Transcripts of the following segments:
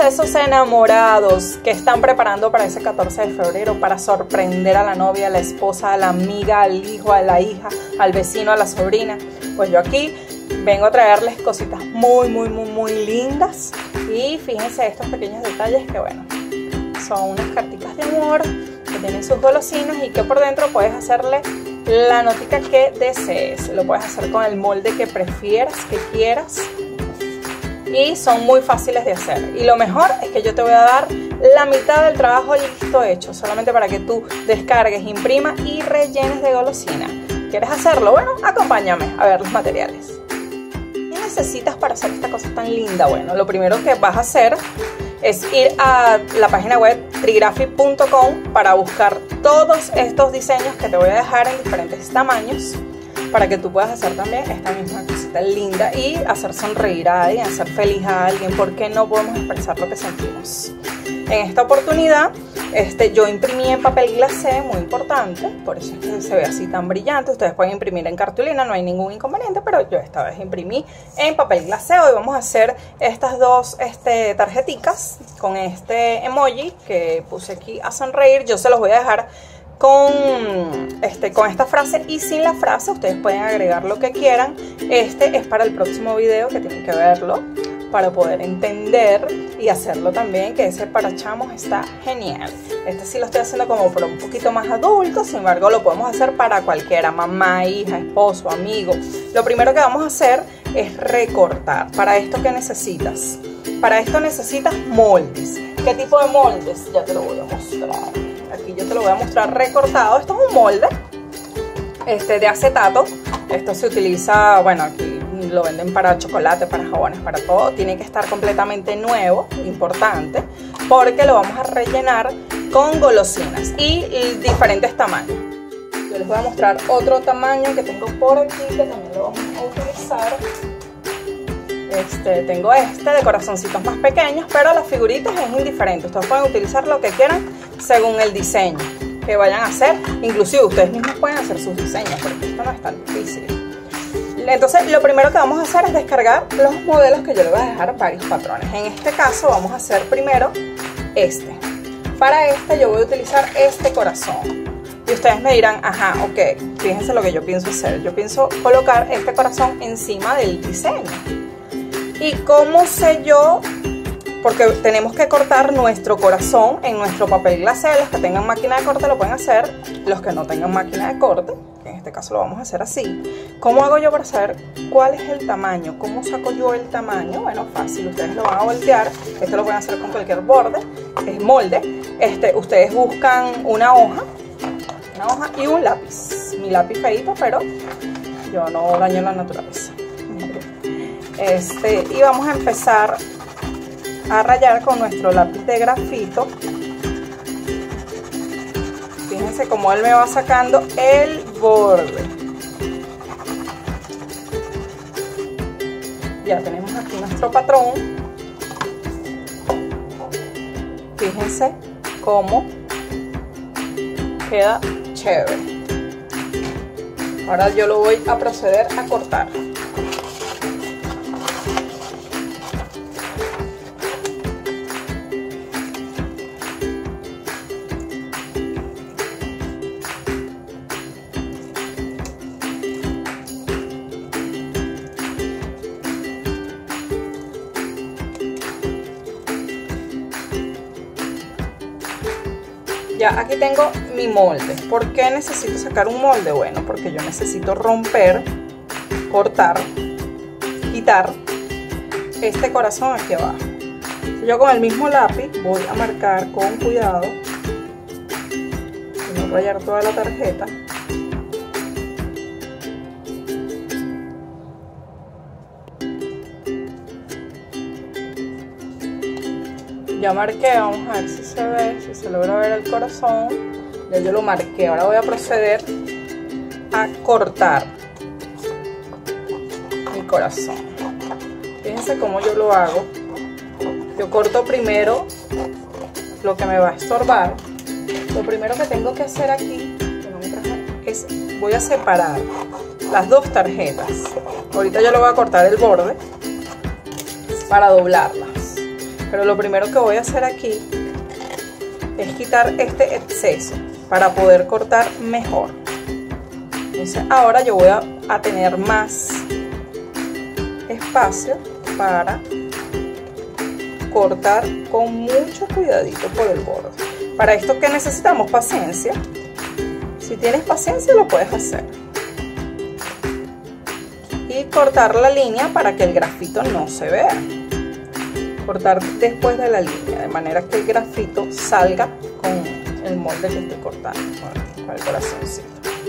esos enamorados que están preparando para ese 14 de febrero, para sorprender a la novia, a la esposa, a la amiga, al hijo, a la hija, al vecino, a la sobrina, pues yo aquí vengo a traerles cositas muy lindas. Y fíjense estos pequeños detalles que bueno, son unas cartitas de amor que tienen sus golosinas y que por dentro puedes hacerle la notica que desees. Lo puedes hacer con el molde que prefieras, que quieras. Y son muy fáciles de hacer. Y lo mejor es que yo te voy a dar la mitad del trabajo listo hecho, solamente para que tú descargues, imprimas y rellenes de golosina. ¿Quieres hacerlo? Bueno, acompáñame a ver los materiales. ¿Qué necesitas para hacer esta cosa tan linda? Bueno, lo primero que vas a hacer es ir a la página web trigraphic.com para buscar todos estos diseños que te voy a dejar en diferentes tamaños, para que tú puedas hacer también esta misma cosita linda y hacer sonreír a alguien, hacer feliz a alguien, porque no podemos expresar lo que sentimos. En esta oportunidad yo imprimí en papel glacé, muy importante, por eso es que se ve así tan brillante. Ustedes pueden imprimir en cartulina, no hay ningún inconveniente, pero yo esta vez imprimí en papel glacé. Hoy vamos a hacer estas dos tarjeticas con este emoji que puse aquí a sonreír. Yo se los voy a dejar con esta frase y sin la frase. Ustedes pueden agregar lo que quieran. Este es para el próximo video, que tienen que verlo para poder entender y hacerlo también, que ese para chamos está genial. Este sí lo estoy haciendo como para un poquito más adulto, sin embargo lo podemos hacer para cualquiera, mamá, hija, esposo, amigo. Lo primero que vamos a hacer es recortar. Para esto, ¿qué necesitas? Para esto necesitas moldes. ¿Qué tipo de moldes? Ya te lo voy a mostrar. Aquí yo te lo voy a mostrar recortado. Esto es un molde de acetato. Esto se utiliza, bueno, aquí lo venden para chocolate, para jabones, para todo. Tiene que estar completamente nuevo, importante, porque lo vamos a rellenar con golosinas y diferentes tamaños. Yo les voy a mostrar otro tamaño que tengo por aquí, que también lo vamos a utilizar. Tengo de corazoncitos más pequeños, pero las figuritas es indiferente. Ustedes pueden utilizar lo que quieran según el diseño que vayan a hacer. Inclusive ustedes mismos pueden hacer sus diseños, porque esto no es tan difícil. Entonces lo primero que vamos a hacer es descargar los modelos, que yo les voy a dejar varios patrones. En este caso vamos a hacer primero Para yo voy a utilizar este corazón. Y ustedes me dirán, ajá, ok, fíjense lo que yo pienso hacer. Yo pienso colocar este corazón encima del diseño. ¿Y cómo sé yo? Porque tenemos que cortar nuestro corazón en nuestro papel glacé. Los que tengan máquina de corte lo pueden hacer. Los que no tengan máquina de corte, en este caso lo vamos a hacer así. ¿Cómo hago yo para saber cuál es el tamaño? ¿Cómo saco yo el tamaño? Bueno, fácil, ustedes lo van a voltear. Esto lo pueden hacer con cualquier molde. Ustedes buscan una hoja y un lápiz. Mi lápiz feito, pero yo no daño la naturaleza. Y vamos a empezar a rayar con nuestro lápiz de grafito. Fíjense cómo él me va sacando el borde. Ya tenemos aquí nuestro patrón. Fíjense cómo queda chévere. Ahora yo lo voy a proceder a cortar. Ya aquí tengo mi molde. ¿Por qué necesito sacar un molde? Bueno, porque yo necesito romper, cortar, quitar este corazón aquí abajo. Yo con el mismo lápiz voy a marcar con cuidado, para no rayar toda la tarjeta. Ya marqué, vamos a ver si se ve, si se logra ver el corazón. Ya yo lo marqué, ahora voy a proceder a cortar mi corazón. Fíjense cómo yo lo hago. Yo corto primero lo que me va a estorbar. Lo primero que tengo que hacer aquí es, voy a separar las dos tarjetas. Ahorita yo le voy a cortar el borde para doblarlas. Pero lo primero que voy a hacer aquí es quitar este exceso para poder cortar mejor. Entonces ahora yo voy a tener más espacio para cortar con mucho cuidadito por el borde. Para esto, ¿qué necesitamos? Paciencia. Si tienes paciencia lo puedes hacer. Y cortar la línea para que el grafito no se vea. Cortar después de la línea, de manera que el grafito salga con el molde que estoy cortando, con el corazoncito.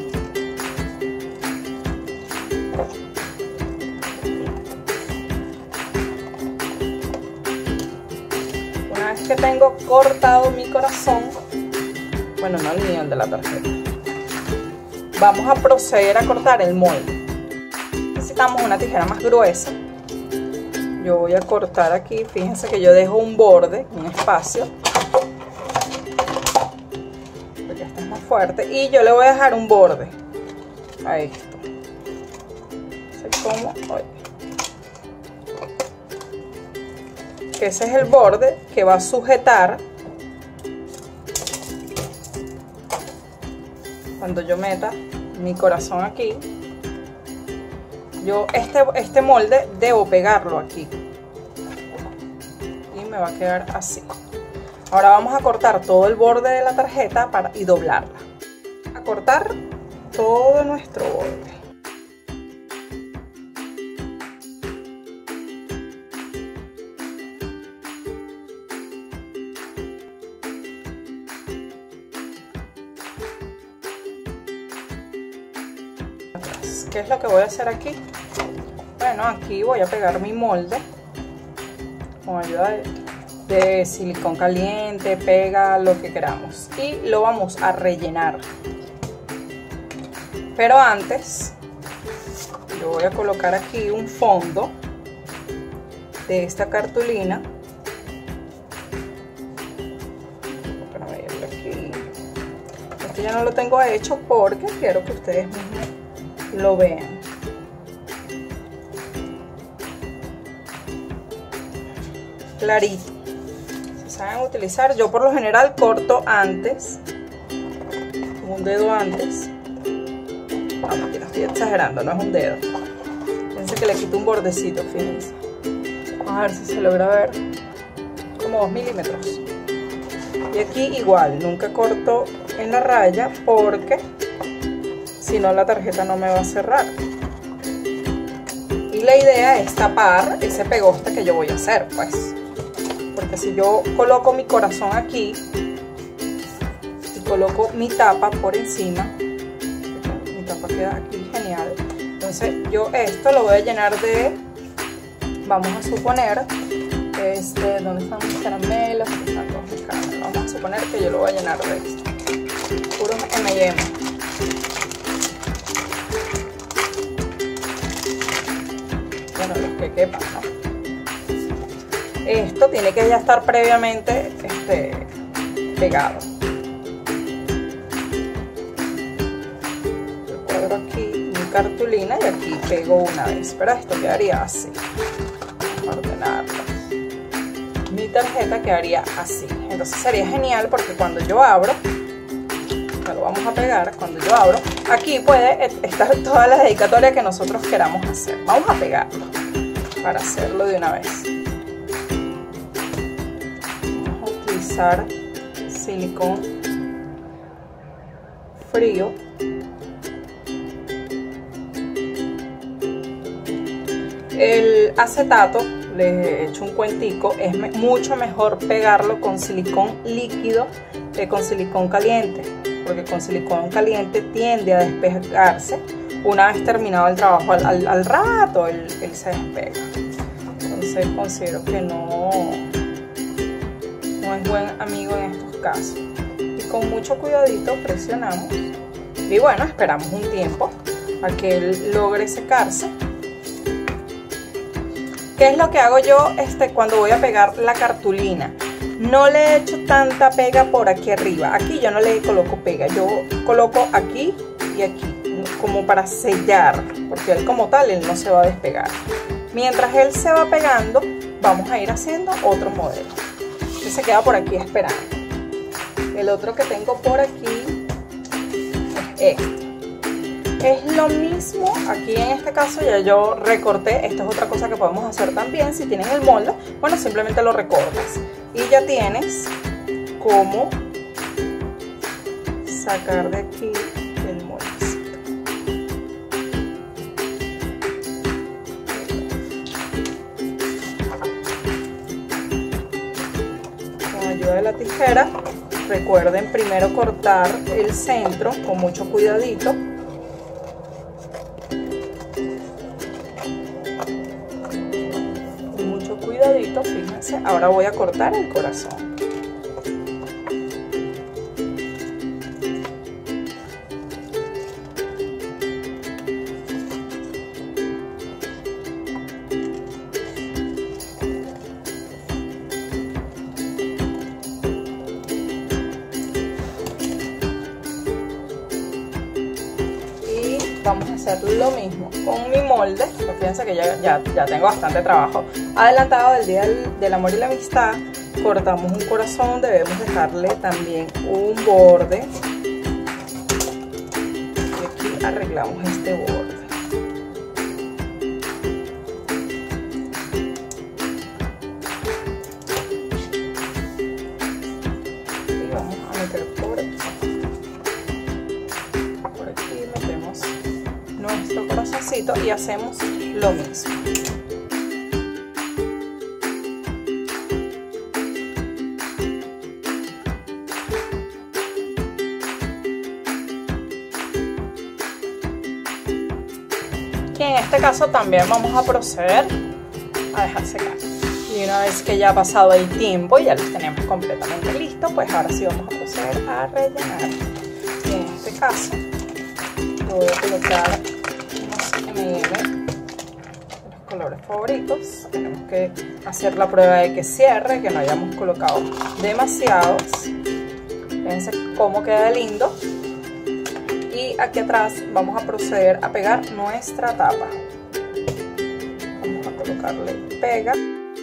Una vez que tengo cortado mi corazón, bueno, no el mío, el de la tarjeta, vamos a proceder a cortar el molde. Necesitamos una tijera más gruesa. Yo voy a cortar aquí, fíjense que yo dejo un borde, un espacio, porque este es más fuerte, y yo le voy a dejar un borde a esto. No sé cómo, que ese es el borde que va a sujetar cuando yo meta mi corazón aquí. Yo este molde debo pegarlo aquí y me va a quedar así. Ahora vamos a cortar todo el borde de la tarjeta y doblarla. A cortar todo nuestro borde. ¿Qué es lo que voy a hacer aquí? Bueno, aquí voy a pegar mi molde con ayuda de silicón caliente, pega, lo que queramos, y lo vamos a rellenar. Pero antes yo voy a colocar aquí un fondo de esta cartulina. Este ya no lo tengo hecho porque quiero que ustedes mismos lo vean. Clarito. Si saben utilizar, yo por lo general corto antes, un dedo antes. No, mentira, estoy exagerando, no es un dedo. Fíjense que le quito un bordecito, fíjense. Vamos a ver si se logra ver. Como 2 milímetros. Y aquí igual, nunca corto en la raya porque si no la tarjeta no me va a cerrar. Y la idea es tapar ese pegoste que yo voy a hacer, pues. Porque si yo coloco mi corazón aquí y coloco mi tapa por encima, mi tapa queda aquí genial. Entonces yo esto lo voy a llenar de, vamos a suponer, ¿dónde están mis caramelos? Aquí están todos mis caramelos. Vamos a suponer que yo lo voy a llenar de esto. Puro M&M. Bueno, los que quepan, ¿no? Esto tiene que ya estar previamente pegado. Yo cuadro aquí mi cartulina y aquí pego una vez, pero esto quedaría así. Vamos a ordenarlo. Mi tarjeta quedaría así. Entonces sería genial porque cuando yo abro, lo vamos a pegar, cuando yo abro, aquí puede estar toda la dedicatoria que nosotros queramos hacer. Vamos a pegarlo para hacerlo de una vez. Vamos a utilizar silicón frío. El acetato, les he hecho un cuentico, es mucho mejor pegarlo con silicón líquido que con silicón caliente, porque con silicón caliente tiende a despegarse. Una vez terminado el trabajo, al rato él se despega. Entonces considero que no es buen amigo en estos casos. Y con mucho cuidadito presionamos y bueno, esperamos un tiempo a que él logre secarse. ¿Qué es lo que hago yo cuando voy a pegar la cartulina? No le he hecho tanta pega por aquí arriba. Aquí yo no le coloco pega. Yo coloco aquí y aquí, como para sellar, porque él como tal, él no se va a despegar. Mientras él se va pegando, vamos a ir haciendo otro modelo que se queda por aquí esperando. El otro que tengo por aquí es este. Es lo mismo, aquí en este caso ya yo recorté. Esta es otra cosa que podemos hacer también. Si tienen el molde, bueno, simplemente lo recortas y ya tienes cómo sacar de aquí el moldecito. Con ayuda de la tijera, recuerden primero cortar el centro con mucho cuidadito. Fíjense, ahora voy a cortar el corazón. Y vamos a hacer lo mismo con mi molde. Fíjense que ya tengo bastante trabajo adelantado del Día del Amor y la Amistad. Cortamos un corazón, debemos dejarle también un borde y aquí arreglamos este borde. Y vamos a meter por aquí metemos nuestro corazoncito y hacemos lo mismo. Y en este caso también vamos a proceder a dejar secar. Y una vez que ya ha pasado el tiempo y ya los tenemos completamente listos, pues ahora sí vamos a proceder a rellenar. Y en este caso voy a colocar unos M&M, los colores favoritos. Tenemos que hacer la prueba de que cierre, que no hayamos colocado demasiados. Fíjense cómo queda lindo. Y aquí atrás vamos a proceder a pegar nuestra tapa. Vamos a colocarle pega.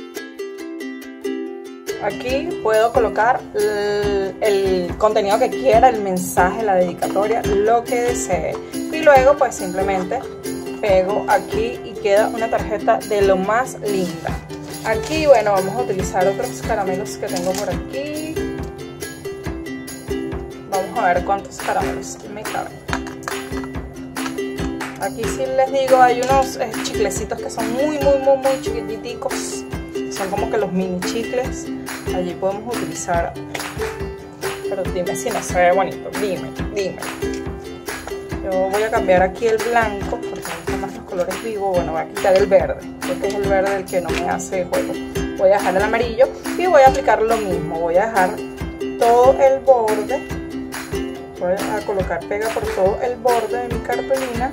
Aquí puedo colocar el contenido que quiera, el mensaje, la dedicatoria, lo que desee. Y luego pues simplemente pego aquí y queda una tarjeta de lo más linda. Aquí, bueno, vamos a utilizar otros caramelos que tengo por aquí. Vamos a ver cuántos caramelos me caben. Aquí sí les digo, hay unos chiclecitos que son muy chiquititicos. Son como que los mini chicles. Allí podemos utilizar. Pero dime si no se ve bonito. Dime. Yo voy a cambiar aquí el blanco porque me gustan más los colores vivos. Bueno, voy a quitar el verde. Creo que es el verde el que no me hace juego. Voy a dejar el amarillo y voy a aplicar lo mismo. Voy a dejar todo el borde. Voy a colocar pega por todo el borde de mi cartulina.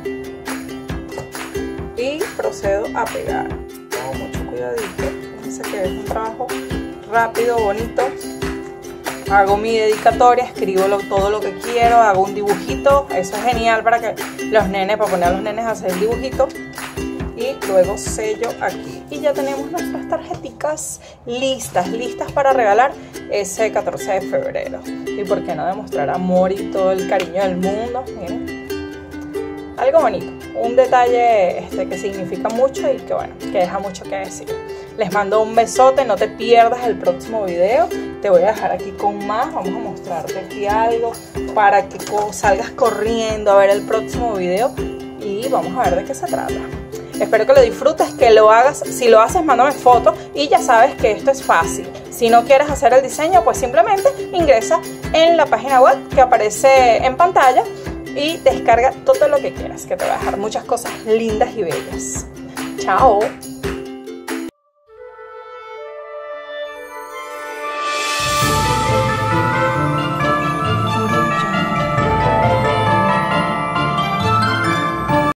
Y procedo a pegar. Con mucho cuidadito. Fíjense que es un trabajo rápido, bonito. Hago mi dedicatoria, escribo todo lo que quiero, hago un dibujito. Eso es genial para que los nenes, para poner a los nenes a hacer el dibujito. Y luego sello aquí. Y ya tenemos nuestras tarjeticas listas para regalar ese 14 de febrero. Y por qué no demostrar amor y todo el cariño del mundo. Miren. Algo bonito, un detalle que significa mucho y que bueno, que deja mucho que decir. Les mando un besote, no te pierdas el próximo video. Te voy a dejar aquí con más, vamos a mostrarte aquí algo para que salgas corriendo a ver el próximo video y vamos a ver de qué se trata. Espero que lo disfrutes, que lo hagas. Si lo haces, mándame foto y ya sabes que esto es fácil. Si no quieres hacer el diseño, pues simplemente ingresa en la página web que aparece en pantalla y descarga todo lo que quieras, que te va a dejar muchas cosas lindas y bellas. ¡Chao!